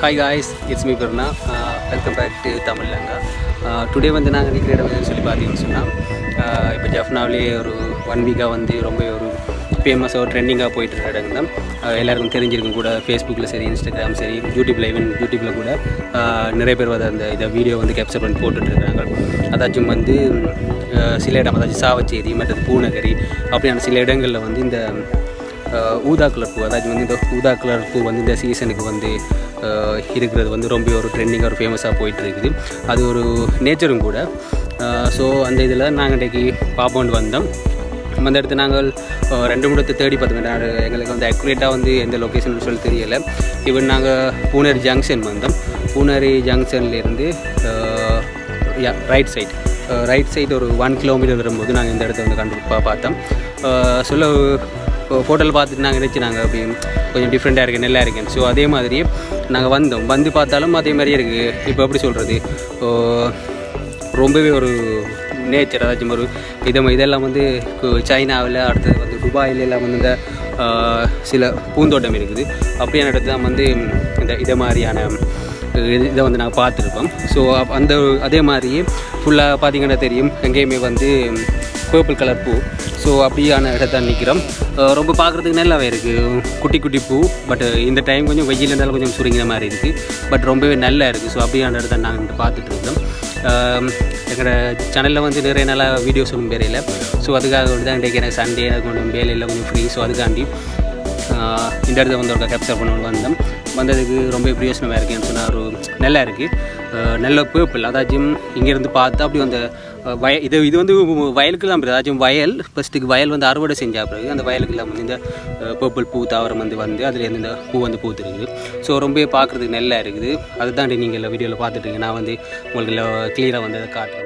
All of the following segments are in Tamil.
Hi guys, it's me Purna. Welcome back to Tamil Langa. Today வந்து நாங்கள் இருக்கிற இடம் எதுன்னு சொல்லி பார்த்தீங்கன்னு சொன்னால் இப்போ ஜஃப்னாவிலே ஒரு 1 வீக்காக வந்து ரொம்ப ஒரு ஃபேமஸாக ட்ரெண்டிங்காக போயிட்டு இருக்க இடம் தான். எல்லாருக்கும் தெரிஞ்சிருக்கும் கூட. ஃபேஸ்புக்கில் சரி, இன்ஸ்டாகிராம் சரி, யூடியூப்பில் கூட நிறைய பேர் வந்து அந்த இதை வீடியோ வந்து கேப்சர் பண்ணி போட்டுட்ருக்காங்க. அதாச்சும் வந்து சில இடம் அதாச்சும் சாவச்சேரி மற்றது பூநகரி அப்படியான சில இடங்களில் வந்து இந்த ஊதா கலர் பூ, அதாச்சும் வந்து இந்த ஊதா கலர் பூ வந்து இந்த சீசனுக்கு வந்து இருக்கிறது வந்து ரொம்ப ஒரு ட்ரெண்டிங்காக ஒரு ஃபேமஸாக போயிட்டு இருக்குது. அது ஒரு நேச்சரும் கூட. ஸோ அந்த இதில் நாங்கள் இன்றைக்கி பார்ப்போண்டு வந்தோம். அந்த இடத்துல நாங்கள் 2 இடத்தை தேடி பார்த்தோம். எங்களுக்கு வந்து அக்யூரேட்டாக வந்து எந்த லொக்கேஷன் சொல்லி தெரியலை. ஈவன் நாங்கள் பூனேரி ஜங்ஷன் வந்தோம். பூனேரி ஜங்ஷன்லேருந்து ரைட் சைட் ஒரு 1 கிலோமீட்டர் வரும்போது நாங்கள் இந்த இடத்த வந்து பார்த்தோம். சொல்ல ஃபோட்டோவில் பார்த்துட்டு நாங்கள் நினச்சினாங்க அப்படி கொஞ்சம் டிஃப்ரெண்ட்டாக இருக்குது, நல்லா இருக்குன்னு. ஸோ அதே மாதிரி நாங்கள் வந்து பார்த்தாலும் அதே மாதிரியே இருக்குது. இப்போ எப்படி சொல்கிறது, ரொம்பவே ஒரு நேச்சர், அதாச்சும் ஒரு இதெல்லாம் வந்து சைனாவில், அடுத்தது வந்து துபாயில் எல்லாம் வந்து இந்த சில பூந்தோட்டம் இருக்குது. அப்படியான இடத்துல தான் வந்து இதை மாதிரியான இதை வந்து நாங்கள் பார்த்துருப்போம். ஸோ அதே மாதிரியே ஃபுல்லாக பார்த்திங்கன்னா தெரியும், எங்கேயுமே வந்து பர்பிள் கலர் பூ. ஸோ அப்படியான இடத்த நிற்கிறோம். ரொம்ப பார்க்குறதுக்கு நல்லாவே இருக்குது, குட்டி குட்டி பூ. பட் இந்த டைம் கொஞ்சம் வெயில் இருந்தாலும் கொஞ்சம் சுருங்கிற மாதிரி இருக்குது. பட் ரொம்பவே நல்லா இருக்குது. ஸோ அப்படியான இடத்த நாங்கள் பார்த்துட்டு இருக்கோம். எங்களோட சேனலில் வந்து நிறைய நாள் வீடியோஸ் ஒன்றும் வேலையில். ஸோ அதுக்காக தான் இன்றைக்கு எனக்கு சண்டே எனக்கு கொஞ்சம் வேலையில் கொஞ்சம் ஃப்ரீ. ஸோ அதுக்காண்டி இந்த இடத்த வந்து ஒரு கேப்சர் பண்ண வந்ததுக்கு ரொம்ப பிரயோஜனமாக இருக்குன்னு சொன்னால் ஒரு நல்லா இருக்குது. நல்ல பேர்பிள், அதாச்சும் இங்கேருந்து பார்த்தா அப்படி அந்த இது வந்து வயலுக்குலாம் அதாச்சும் ஃபஸ்ட்டுக்கு வயல் வந்து அறுவடை செஞ்சால் பிறகு அந்த வயலுக்குலாம் வந்து இந்த பேர்பிள் பூ தாவரம் வந்து அதுலேருந்து இந்த பூ வந்து பூத்துருக்குது. ஸோ ரொம்ப பார்க்குறதுக்கு நல்லா இருக்குது. அதுதான் நீங்கள் வீடியோவில் பார்த்துட்டுருங்க. நான் வந்து உங்களுக்கு கிளியராக வந்து அதை காட்டுறேன்.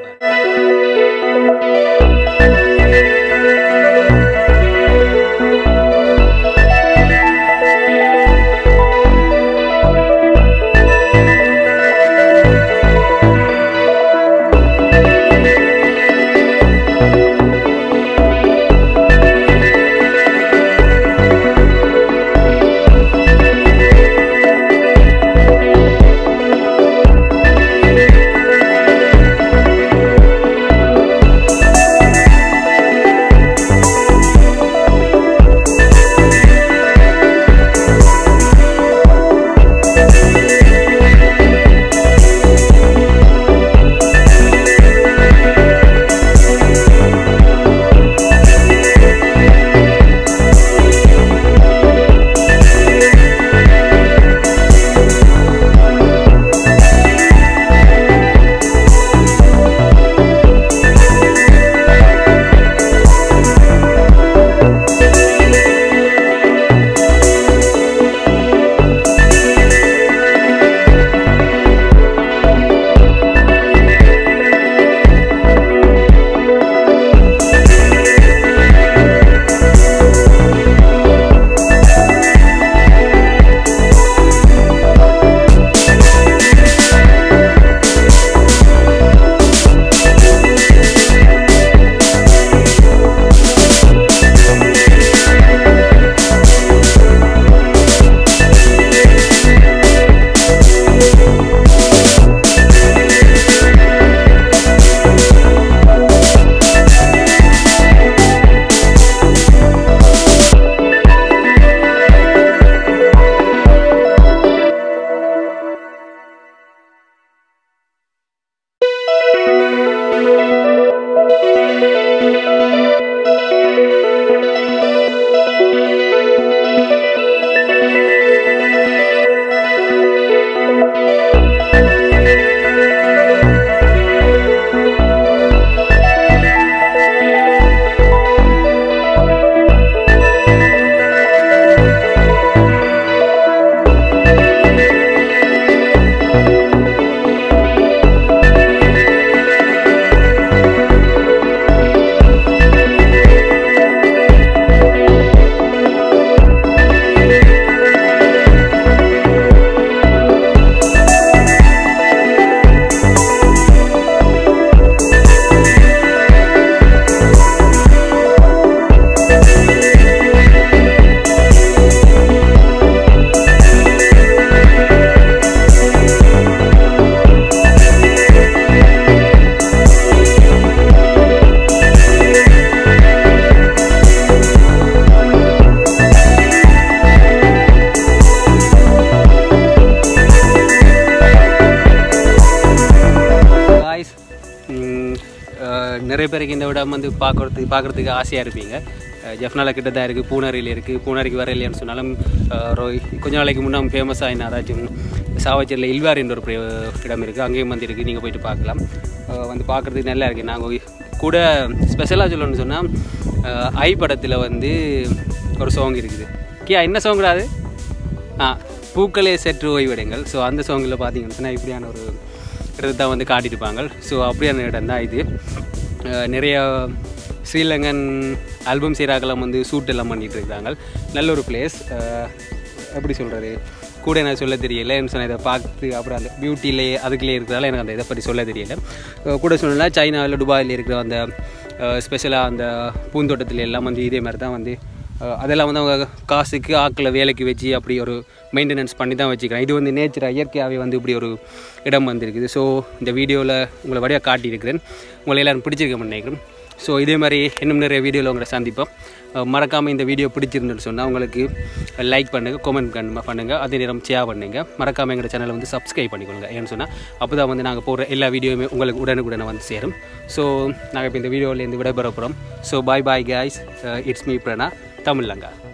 நிறைய பேருக்கு இந்த இடம் வந்து பார்க்குறதுக்கு ஆசையாக இருப்பீங்க. ஜெஃப்னால கிட்ட தான் இருக்குது, பூனாரியில் இருக்குது. பூனாரிக்கு வர இல்லையான்னு சொன்னாலும் கொஞ்ச நாளைக்கு முன்னே ஃபேமஸாக என்ன அதாச்சும் சாவச்சேரியில் இல்வார் என்ற ஒரு இடம் இருக்குது, அங்கேயும் வந்து இருக்குது. நீங்கள் போய்ட்டு பார்க்கலாம். வந்து பார்க்குறதுக்கு நல்லா இருக்குது. நாங்கள் கூட ஸ்பெஷலாக சொல்லணும்னு சொன்னால் ஐ படத்தில் வந்து ஒரு சாங் இருக்குது. என்ன சாங்டா அது? பூக்களே சற்று ஓய்வடைங்கள். ஸோ அந்த சாங்கில் பார்த்தீங்கன்னு சொன்னால் இப்படியான ஒரு இடத்தை தான் வந்து காட்டியிருப்பாங்க. ஸோ அப்படியான இடம் தான் இது. நிறைய ஸ்ரீலங்கன் ஆல்பம் செய்கிறாக்கெல்லாம் வந்து ஷூட் எல்லாம் பண்ணிகிட்டு இருக்கிறாங்க. நல்ல ஒரு பிளேஸ். எப்படி சொல்கிறது, கூட எனக்கு சொல்ல தெரியல. என்ன சொன்னால் இதை பார்த்து அப்புறம் அந்த பியூட்டிலே அதுக்குள்ளே இருக்கிறதால எனக்கு அந்த இதை பற்றி சொல்ல தெரியல. கூட சொன்னால் சைனாவில் துபாயில் இருக்கிற அந்த ஸ்பெஷலாக அந்த பூந்தோட்டத்தில் எல்லாம் வந்து இதே மாதிரி தான் வந்து அதெல்லாம் வந்து அவங்க காசுக்கு ஆக்களை வேலைக்கு வச்சு அப்படி ஒரு மெயின்டெனன்ஸ் பண்ணி தான் வச்சுக்கிறேன். இது வந்து நேச்சராக இயற்கையாகவே வந்து இப்படி ஒரு இடம் வந்துருக்குது. ஸோ இந்த வீடியோவில் உங்களை வழியாக காட்டியிருக்கிறேன். உங்களை எல்லோரும் பிடிச்சிருக்க நினைக்கிறேன். ஸோ இதே மாதிரி இன்னும் நிறைய வீடியோவில் உங்களை சந்திப்போம். மறக்காமல் இந்த வீடியோ பிடிச்சிருந்துன்னு சொன்னால் உங்களுக்கு லைக் பண்ணுங்கள், கமெண்ட் பண்ணுங்கள், அதே நேரம் ஷேர் பண்ணுங்கள். மறக்காமல் எங்கள் சேனலை வந்து சப்ஸ்கிரைப் பண்ணிக்கொள்ளுங்க. ஏன்னு சொன்னால் அப்போ தான் வந்து நாங்கள் போடுற எல்லா வீடியோவுமே உங்களுக்கு உடனுக்குடனே வந்து சேரும். ஸோ நாங்கள் இப்போ இந்த வீடியோவிலேருந்து விடைபெற போகிறோம். So bye guys, it's me Prana, தமிழ்லங்கா.